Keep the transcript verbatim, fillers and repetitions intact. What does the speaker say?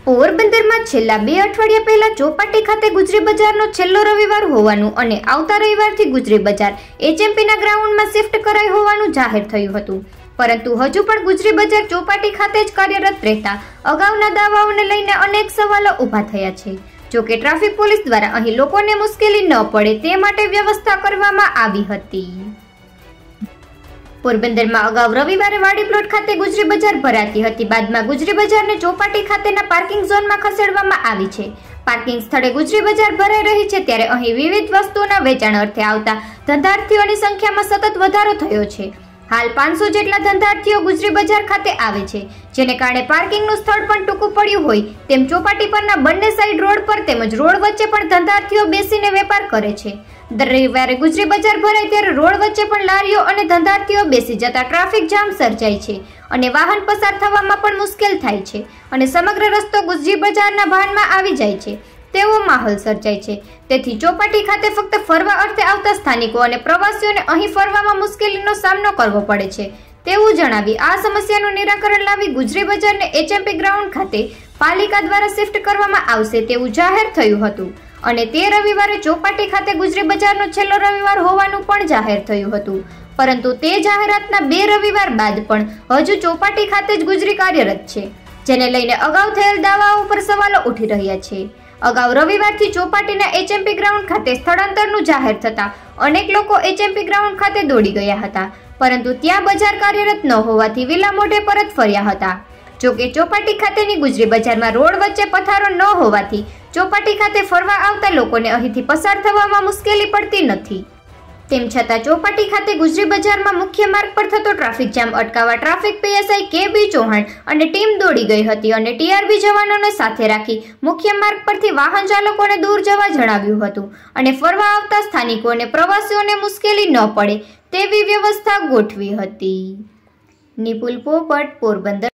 પોરબંદરમાં છેલ્લા બે અઠવાડિયા પહેલા ચોપાટી ખાતે ગુજરી બજારનો છેલ્લો રવિવાર હોવાનું અને આવતા રવિવારથી ગુજરી બજાર એચએમપીના ગ્રાઉન્ડમાં શિફ્ટ કરાઈ હોવાનું જાહેર થયું હતું, પરંતુ હજુ પણ ગુજરી બજાર ચોપાટી ખાતે જ કાર્યરત રહેતા અગાઉના દાવાઓને લઈને અનેક સવાલો ઊભા થયા છે। જો કે ટ્રાફિક પોલીસ દ્વારા અહીં લોકોને મુશ્કેલી ન પડે તે માટે વ્યવસ્થા કરવામાં આવી હતી। પોરબંદરમાં અગાઉ રવિવારે વાડી પ્લોટ ખાતે ગુજરી બજાર ભરાતી હતી, બાદમાં ગુજરી બજારને ચોપાટી ખાતેના પાર્કિંગ ઝોનમાં ખસેડવામાં આવી છે। પાર્કિંગ સ્થળે ગુજરી બજાર ભરાઈ રહી છે ત્યારે અહીં વિવિધ વસ્તુઓના વેચાણ અર્થે આવતા ધંધાર્થીઓની સંખ્યામાં સતત વધારો થયો છે। હાલ પાંચસો જેટલા ધંધાર્થીઓ ગુજરી બજાર ખાતે આવે છે, જેને કારણે પાર્કિંગનું સ્થળ પણ ટૂંકું પડ્યું હોય તેમ ચોપાટી પરના બંને સાઈડ રોડ પર તેમજ રોડ વચ્ચે પણ ધંધાર્થીઓ બેસીને વેપાર કરે છે। દર રવિવારે ગુજરી બજાર ભરાય ત્યારે રોડ વચ્ચે પણ લારીઓ અને ધંધાર્થીઓ બેસી જતા ટ્રાફિક જામ સર્જાય છે અને વાહન પસાર થવામાં પણ મુશ્કેલ થાય છે અને સમગ્ર રસ્તો ગુજરી બજારના ભાનમાં આવી જાય છે તેવો માહોલ સર્જાય છે। તેથી ચોપાટી ખાતે ફક્ત ફરવા અર્થે આવતા સ્થાનિકો અને પ્રવાસીઓને અહીં ફરવામાં મુશ્કેલીનો સામનો કરવો પડે છે તેવું જણાવી આ સમસ્યાનું નિરાકરણ લાવી ગુજરી બજારને એચએમપી ગ્રાઉન્ડ ખાતે પાલિકા દ્વારા શિફ્ટ કરવામાં આવશે તેવું જાહેર થયું હતું અને તે રવિવારે ચોપાટી ખાતે ગુજરી બજારનો છેલ્લો રવિવાર હોવાનું પણ જાહેર થયું હતું, પરંતુ તે જાહેરાતના બે રવિવાર બાદ પણ હજુ ચોપાટી ખાતે જ ગુજરી કાર્યરત છે, જેને લઈને અગાઉ થયેલ દાવાઓ પર સવાલો ઉઠી રહ્યા છે। અગાઉ રવિવારથી ચોપાટીના એચએમપી ગ્રાઉન્ડ ખાતે સ્થળાંતરનું જાહેર થતા અનેક લોકો એચએમપી ગ્રાઉન્ડ ખાતે દોડી ગયા હતા, પરંતુ ત્યાં બજાર કાર્યરત ન હોવાથી વિલા મોઢે પરત ફર્યા હતા। જો કે ચોપાટી ખાતેની ગુજરી બજારમાં રોડ વચ્ચે પથારો ન હોવાથી ચોપાટી ખાતે ફરવા આવતા લોકોને અહીંથી પસાર થવામાં મુશ્કેલી પડતી નથી। તેમ છતાં ચોપાટી ખાતે ગુજરી બજારમાં મુખ્ય માર્ગ પર થતો ટ્રાફિક જામ અટકાવવા ટ્રાફિક પીએસઆઈ કે બી ચૌહાણ અને ટીમ દોડી ગઈ હતી અને ટીઆરબી જવાનોને સાથે રાખી મુખ્ય માર્ગ પરથી વાહન ચાલકોને દૂર જવા જણાવ્યું હતું અને ફરવા આવતા સ્થાનિકો અને પ્રવાસીઓને મુશ્કેલી ન પડે તેવી વ્યવસ્થા ગોઠવી હતી। નિપુલ પોપટ, પોરબંદર।